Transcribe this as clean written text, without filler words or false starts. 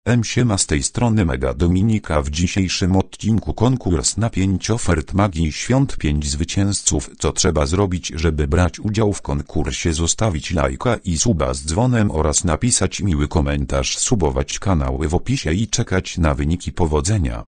Siema, z tej strony Mega Dominika. W dzisiejszym odcinku konkurs na 5 ofert Magii Świąt, 5 zwycięzców. Co trzeba zrobić, żeby brać udział w konkursie? Zostawić lajka i suba z dzwonem oraz napisać miły komentarz, subować kanały w opisie i czekać na wyniki. Powodzenia.